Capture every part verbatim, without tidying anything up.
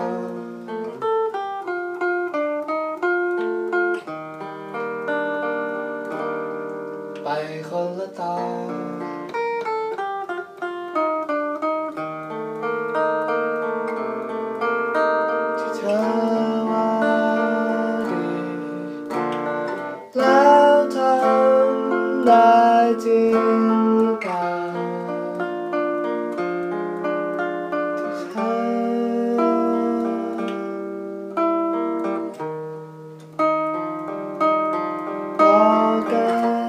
ไปคนละตาที่เธอว่าดีแล้วทำได้จริงหรือเปล่าที่เธอบอกกัน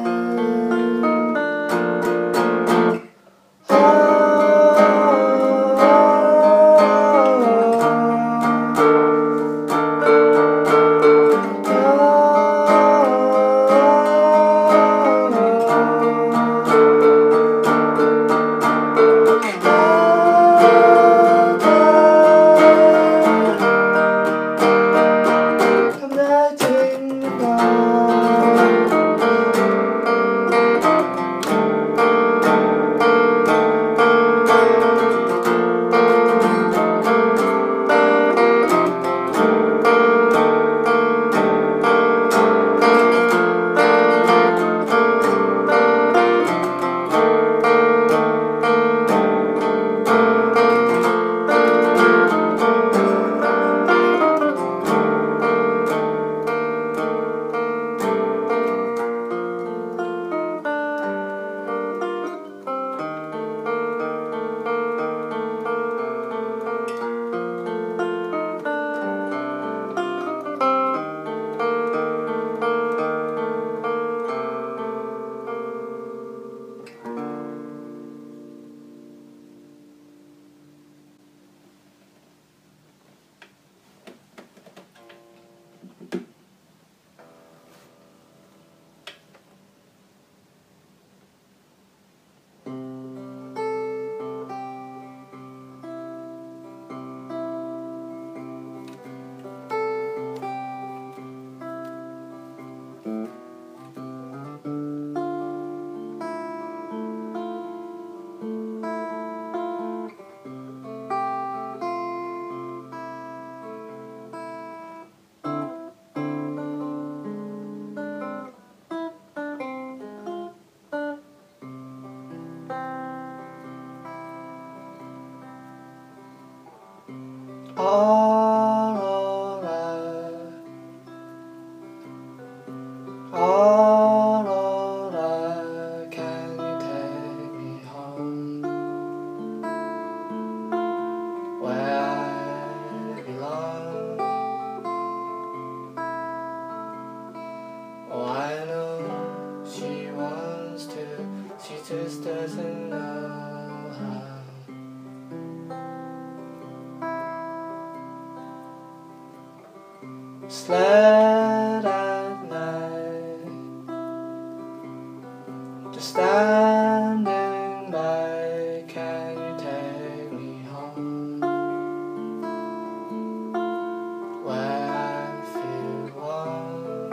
All alright, all alright, can you take me home where I belong? Oh, I know she wants to, she just doesn't know how. Sled at night, just standing by, can you take me home where I feel warm?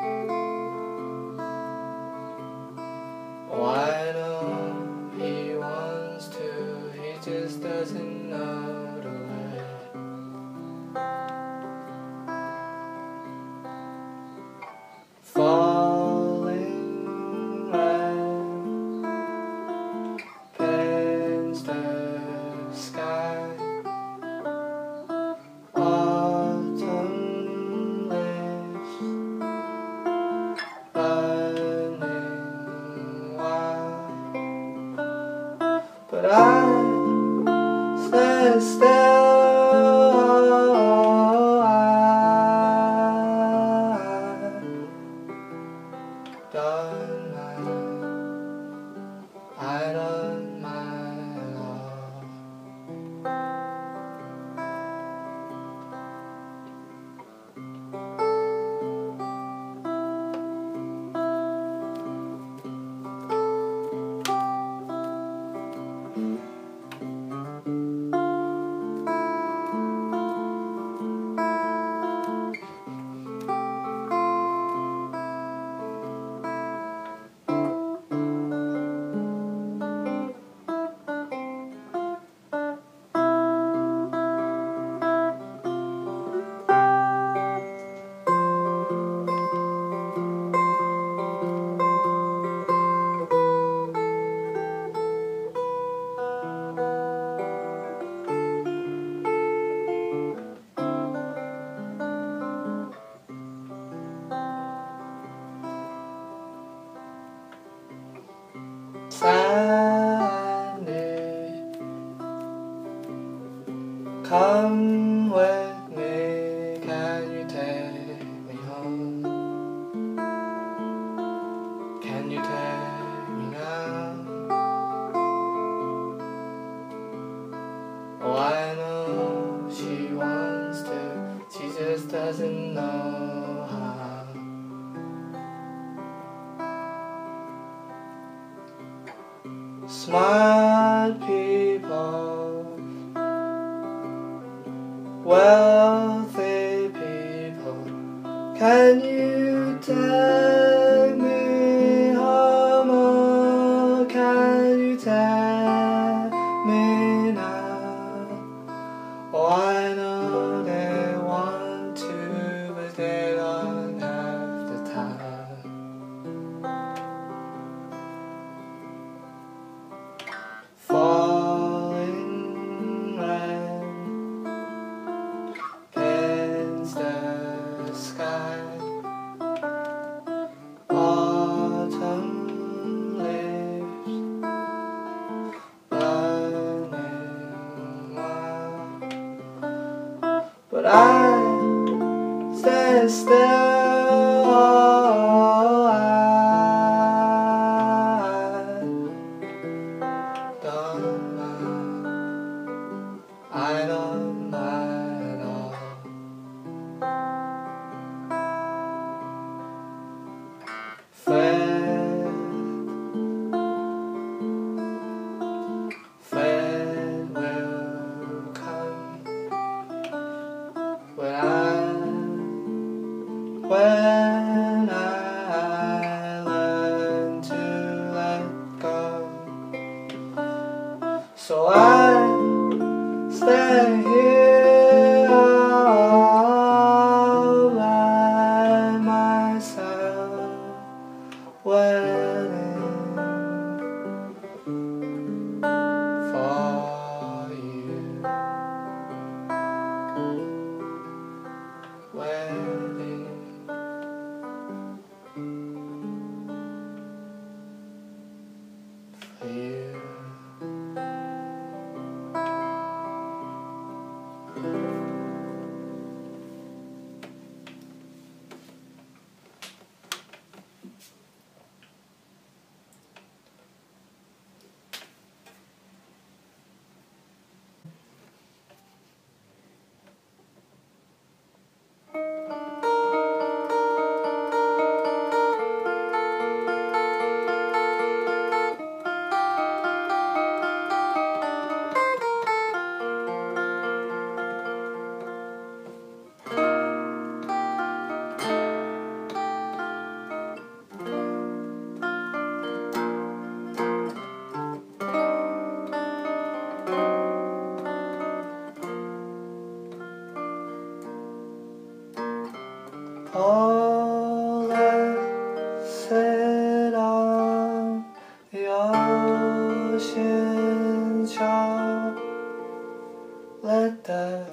Oh, I know he wants to, he just doesn't know the way. Falling rain, doesn't know how. Smart people, wealthy people, can you take me home, or can you take me now? Oh, I know they want to, but they don't have the time. Falling rain paints the sky. Autumn leaves burning wild, but I stay still. Oh, I don't mind. I don't mind at all. Fred, Fred will come when I, when I learn to let go. So I stay here all by myself, waiting for you, waiting for you. All that sit on the ocean shore, let the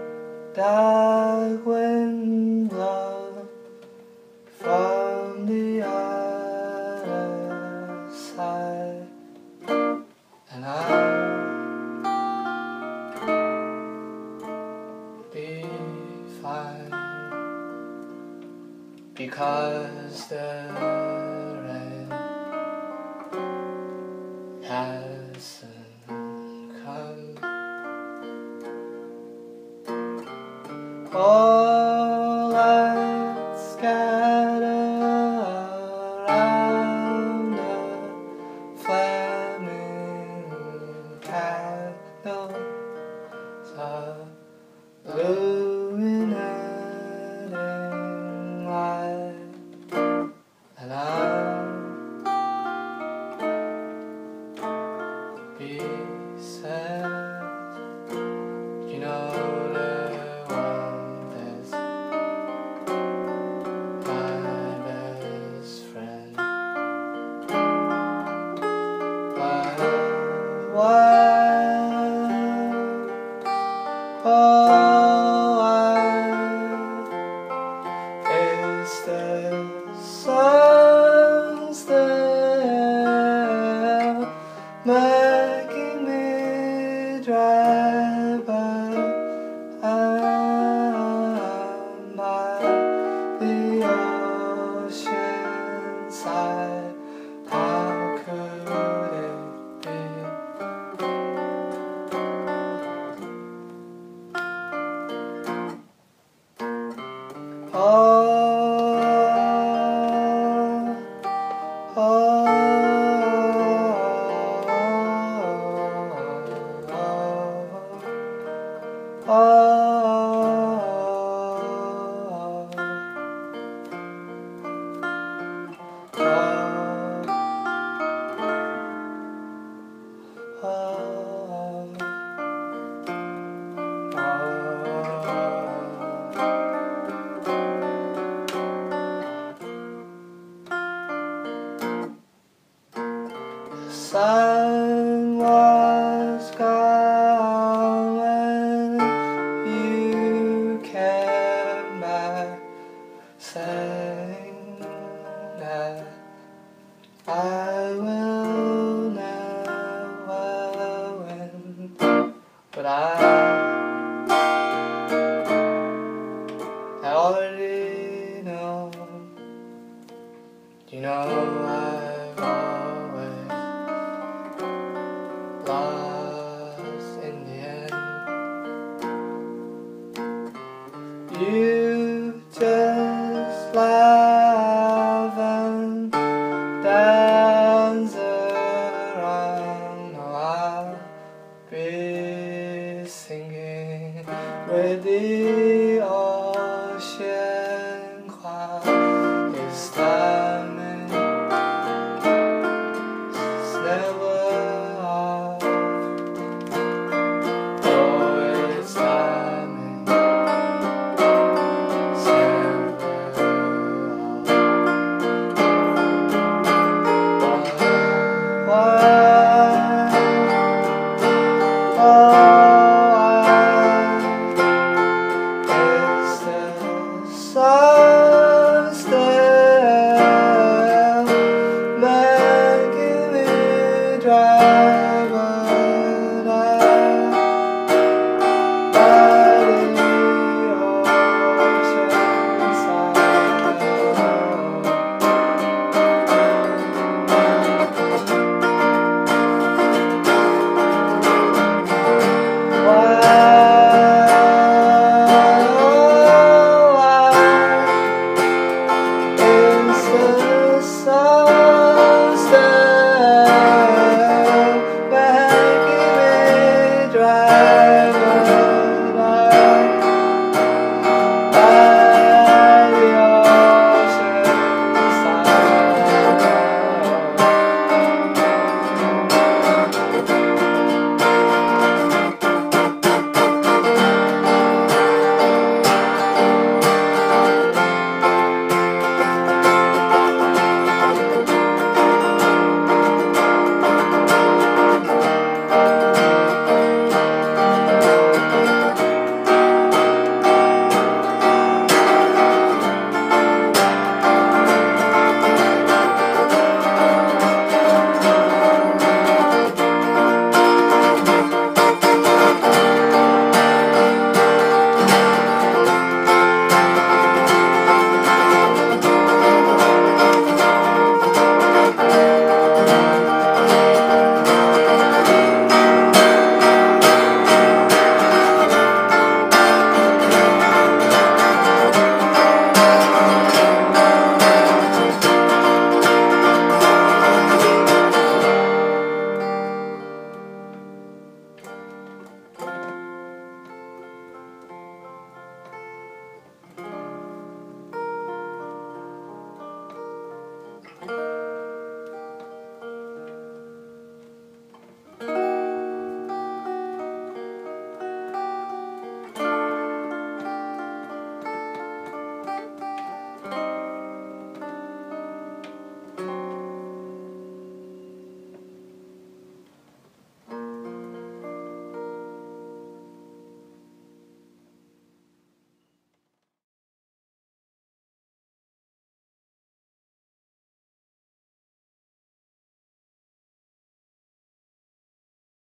dark wind blow from the other side, and I'll be fine. Because the rain hasn't come. All lights scatter around the flaming candles are illuminating light, and I Oh, oh, oh, The sun was gone when you came back, saying that I will never win, but I, I already know. You know I've always lost in the end. You